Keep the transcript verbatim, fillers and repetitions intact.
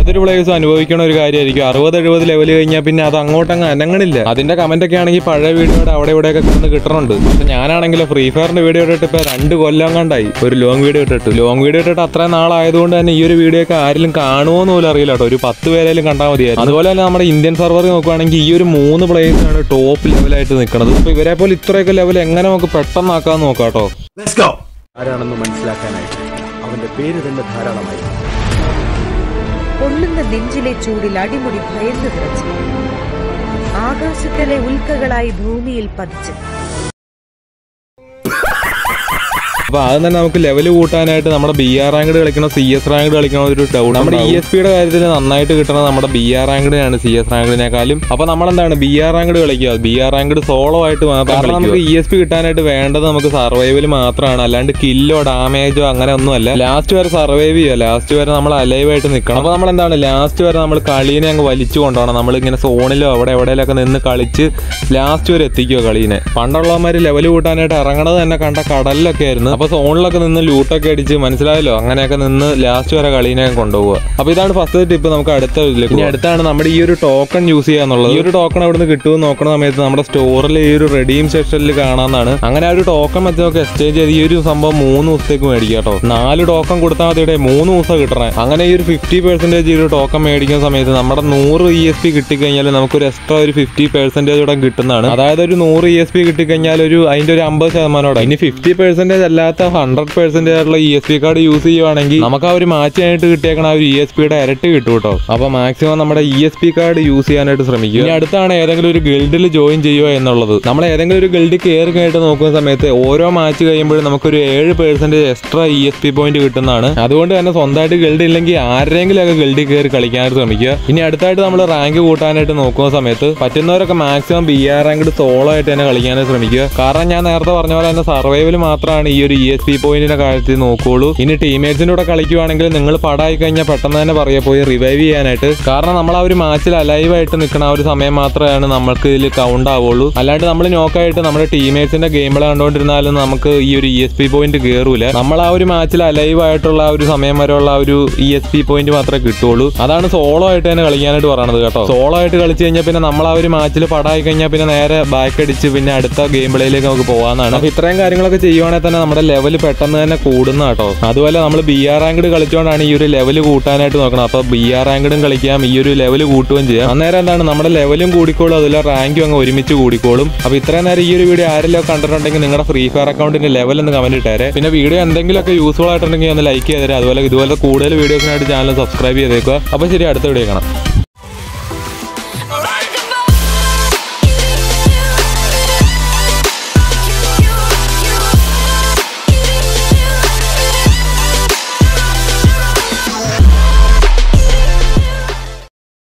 ഏതൊരു പ്ലേയേഴ്സും അനുഭവിക്കണ ഒരു കാര്യമായിരിക്കും. അറുപത് എഴുപത് ലെവൽ കഴിഞ്ഞാൽ പിന്നെ അത് അങ്ങോട്ടങ്ങ് അനങ്ങണില്ല. അതിന്റെ കമന്റ് ഒക്കെ ആണെങ്കിൽ പഴയ വീഡിയോയുടെ അവിടെ ഇവിടെയൊക്കെ കിടന്ന് കിട്ടുന്നുണ്ട്. പക്ഷെ ഞാനാണെങ്കിൽ ഫ്രീ ഫയറിന്റെ വീഡിയോ ഇട്ടിട്ട് ഇപ്പൊ രണ്ട് കൊല്ലം കണ്ടായി ഒരു ലോങ് വീഡിയോ ഇട്ടിട്ട്. ലോങ് വീഡിയോ ഇട്ടിട്ട് അത്രയും നാളായതുകൊണ്ട് തന്നെ ഈ ഒരു വീഡിയോ ഒക്കെ ആരെങ്കിലും കാണുമോന്ന് പോലും അറിയില്ല കേട്ടോ. ഒരു പത്ത് പേരെങ്കിലും കണ്ടാൽ മതിയായിരുന്നു. അതുപോലെ തന്നെ നമ്മുടെ ഇന്ത്യൻ സർവറിൽ നോക്കുകയാണെങ്കിൽ ഈ ഒരു മൂന്ന് പ്ലേയേഴ്സാണ് ടോപ്പ് ലെവലായിട്ട് നിൽക്കുന്നത്. അപ്പൊ ഇവരെ പോലെ ഇത്രയൊക്കെ ലെവൽ എങ്ങനെ നമുക്ക് പെട്ടെന്നാക്കാൻ നോക്കാം കേട്ടോ. ആരാണെന്ന് മനസ്സിലാക്കാനായിട്ട് അവന്റെ പേര് തന്നെ ധാരാളമായി. പൊള്ളുന്ന നെഞ്ചിലെ ചൂടിൽ അടിമുടി ഭയന്നു വിറച്ച് ആകാശത്തിലെ ഉൽക്കകളായി ഭൂമിയിൽ പതിച്ച്. അപ്പൊ അത് തന്നെ നമുക്ക് ലെവൽ കൂട്ടാനായിട്ട് നമ്മുടെ ബി ആർ റാങ്കഡ് കളിക്കണോ സി എസ് റാങ്കഡ് കളിക്കണോ ഒരു ഡൗട്ട്. നമ്മുടെ ഇ എസ് പിയുടെ കാര്യത്തിൽ നന്നായിട്ട് കിട്ടണത് നമ്മുടെ ബി ആർ റാങ്കഡിനാണ് സി എസ് റാങ്കഡിനേക്കാളും. അപ്പൊ നമ്മളെന്താണ് ബി ആർ റാങ്കഡ് കളിക്കുക. ബി ആർ റാങ്കഡ് സോളോ ആയിട്ട് മാത്രം. കാരണം നമുക്ക് ഇ എസ് പി കിട്ടാനായിട്ട് വേണ്ടത് നമുക്ക് സർവൈവൽ മാത്രമാണ്. അല്ലാണ്ട് കില്ലോ ഡാമേജോ അങ്ങനെ ഒന്നുമല്ല. ലാസ്റ്റ് വരെ സർവൈവ് ചെയ്യുക. ലാസ്റ്റ് വരെ നമ്മൾ അലൈവ് ആയിട്ട് നിൽക്കണം. അപ്പൊ നമ്മളെന്താണ് ലാസ്റ്റ് വരെ നമ്മൾ കളീനെ അങ്ങ് വലിച്ചു കൊണ്ടുപോകണം. നമ്മളിങ്ങനെ സോണിലോ അവിടെ എവിടെയെങ്കിലൊക്കെ നിന്ന് കളിച്ച് ലാസ്റ്റ് വരെ എത്തിക്കുക കളീനെ. പണ്ടുള്ളവന്മാര് ലെവൽ കൂട്ടാനായിട്ട് ഇറങ്ങണത് തന്നെ കണ്ട കടലിലൊക്കെ ആയിരുന്നു. അപ്പൊ സോണിലൊക്കെ നിന്ന് ലൂട്ടൊക്കെ അടിച്ച് മനസ്സിലായല്ലോ. അങ്ങനെയൊക്കെ നിന്ന് ലാസ്റ്റ് വരെ കളീനെ കൊണ്ടുപോകുക. അപ്പൊ ഇതാണ് ഫസ്റ്റ് ടിപ്പ്. നമുക്ക് അടുത്ത ഇതിലേക്ക് ഇനി അടുത്താണ് നമ്മുടെ ഈ ഒരു ടോക്കൺ യൂസ് ചെയ്യാന്നുള്ളത്. ഈ ഒരു ടോക്കൺ അവിടെ നിന്ന് കിട്ടുമെന്ന് നോക്കുന്ന സമയത്ത് നമ്മുടെ സ്റ്റോറിൽ ഈ ഒരു റെഡീം സെക്ഷനിൽ കാണാന്നാണ്. അങ്ങനെ ആ ഒരു ടോക്കൺ വെച്ച് നമുക്ക് എക്സ്ചേഞ്ച് ചെയ്ത് ഈ ഒരു സംഭവം മൂന്ന് ദിവസത്തേക്ക് മേടിക്കുക കേട്ടോ. നാല് ടോക്കൺ കൊടുത്താൽ മതി. ഇവിടെ മൂന്ന് ദിവസം കിട്ടണേ. അങ്ങനെ ഈ ഒരു ഫിഫ്റ്റി പെർസെന്റേജ് ഈ ഒരു ടോക്കൺ മേടിക്കുന്ന സമയത്ത് നമ്മുടെ നൂറ് ഇ എസ് പി കിട്ടിക്കഴിഞ്ഞാൽ നമുക്കൊരു എക്സ്ട്രാ ഒരു ഫിഫ്റ്റി പെർസെന്റേജ് ഇവിടെ കിട്ടുന്നതാണ്. അതായത് ഒരു നൂറ് ഇ എസ് പി കിട്ടിക്കഴിഞ്ഞാൽ ഒരു അതിന്റെ ഒരു അമ്പത് ശതമാനം. ഇനി ഫിഫ്റ്റി പെർസെന്റേജ് അല്ലാത്ത ഹൺഡ്രഡ് പെർസെന്റേജ് ആയിട്ടുള്ള E S P card use ചെയ്യുവാണെങ്കിൽ നമുക്ക് ആ ഒരു മാച്ച് ആയിട്ട് കിട്ടിയേക്കണ ആ ഒരു ഇ എസ് പിയുടെ ഇരട്ടി കിട്ടും കേട്ടോ. അപ്പൊ മാക്സിമം നമ്മുടെ E S P card use ചെയ്യാനായിട്ട് ശ്രമിക്കുക. ഇനി അടുത്താണ് ഏതെങ്കിലും ഒരു ഗിൽഡിൽ ജോയിൻ ചെയ്യുക എന്നുള്ളത്. നമ്മൾ ഏതെങ്കിലും ഒരു ഗിൽഡിൽ കയറി കഴിഞ്ഞിട്ട് നോക്കുന്ന സമയത്ത് ഓരോ മാച്ച് കഴിയുമ്പോഴും നമുക്കൊരു ഏഴ് percentage extra E S P point കിട്ടുന്നതാണ്. അതുകൊണ്ട് തന്നെ സ്വന്തമായിട്ട് ഗിൽഡ് ഇല്ലെങ്കിൽ ആരെങ്കിലും ഒക്കെ ഗിൽഡിൽ കയറി കളിക്കാനായിട്ട് ശ്രമിക്കുക. ഇനി അടുത്തായിട്ട് നമ്മൾ റാങ്ക് കൂട്ടാനായിട്ട് നോക്കുന്ന സമയത്ത് പറ്റുന്നവരൊക്കെ maximum B R ranked solo ആയിട്ട് തന്നെ കളിക്കാനായിട്ട് ശ്രമിക്കുക. കാരണം ഞാൻ നേരത്തെ പറഞ്ഞ പോലെ തന്നെ സർവൈവൽ മാത്രമാണ് ഈ ഒരു ഇ എസ് പി പോയിന്റിന്റെ കാര്യത്തിൽ നോക്കുള്ളൂ. ഇനി ടീമേറ്റ്സിന്റെ കൂടെ കളിക്കുവാണെങ്കിൽ നിങ്ങൾ പടായി കഴിഞ്ഞാൽ പെട്ടെന്ന് തന്നെ പറയാ പോയി റിവൈവ് ചെയ്യാനായിട്ട്. കാരണം നമ്മൾ ആ ഒരു മാച്ചിൽ അലൈവ് ആയിട്ട് നിൽക്കുന്ന ആ ഒരു സമയം മാത്രമാണ് നമുക്ക് ഇതിൽ കൗണ്ട് ആവുള്ളൂ. അല്ലാണ്ട് നമ്മൾ നോക്കായിട്ട് നമ്മുടെ ടീമേറ്റ്സിന്റെ ഗെയിമുകൾ കണ്ടുകൊണ്ടിരുന്നാലും നമുക്ക് ഈ ഒരു ഇ എസ് പി പോയിന്റ് കയറൂല. നമ്മൾ ആ ഒരു മാച്ചിൽ അലൈവ് ആയിട്ടുള്ള ആ ഒരു സമയം വരെയുള്ള ആ ഒരു ഇ എസ് പി പോയിന്റ് മാത്രമേ കിട്ടുള്ളൂ. അതാണ് സോളോ ആയിട്ട് തന്നെ കളിക്കാനായിട്ട് പറയണത് കേട്ടോ. സോളോ ആയിട്ട് കളിച്ചു കഴിഞ്ഞാൽ പിന്നെ നമ്മൾ ആ ഒരു മാച്ചിൽ പടായി കഴിഞ്ഞാൽ പിന്നെ നേരെ ബാക്ക് അടിച്ച് പിന്നെ അടുത്ത ഗെയിം പ്ലേയിലേക്ക് നമുക്ക് പോകാനാണ്. അപ്പൊ ഇത്രയും കാര്യങ്ങളൊക്കെ ചെയ്യുവാണെങ്കിൽ തന്നെ നമ്മുടെ ലെവൽ പെട്ടെന്ന് തന്നെ കൂടുന്ന കേട്ടോ. അതുപോലെ നമ്മൾ ബി ആർ റാങ്കഡ് കളിച്ചുകൊണ്ടാണ് ഈ ഒരു ലെവൽ കൂട്ടാനായിട്ട് നോക്കണം. അപ്പൊ ബി ആർ റാങ്കഡും കളിക്കാം, ഈ ഒരു ലെവൽ കൂട്ടുകയും ചെയ്യാം. അന്നേരം എന്താണ് നമ്മുടെ ലെവലും കൂടിക്കോളും, അതുപോലെ റാങ്കും അങ്ങ് ഒരുമിച്ച് കൂടിക്കോളും. അപ്പൊ ഇത്രയും നേരം ഈ ഒരു വീഡിയോ ആരെല്ലാം കണ്ടിട്ടുണ്ടെങ്കിൽ നിങ്ങളുടെ ഫ്രീ ഫയർ അക്കൗണ്ടിന്റെ ലെവൽ ഒന്ന് കമന്റ് ഇട്ടേരെ. പിന്നെ വീഡിയോ എന്തെങ്കിലുമൊക്കെ യൂസ്ഫുൾ ആയിട്ടുണ്ടെങ്കിൽ ഒന്ന് ലൈക്ക് ചെയ്തേരെ. അതുപോലെ ഇതുപോലെ കൂടുതൽ വീഡിയോസിനായിട്ട് ചാനൽ സബ്സ്ക്രൈബ് ചെയ്തേക്കുക. അപ്പൊ ശരി, അടുത്ത വീഡിയോ കാണാം.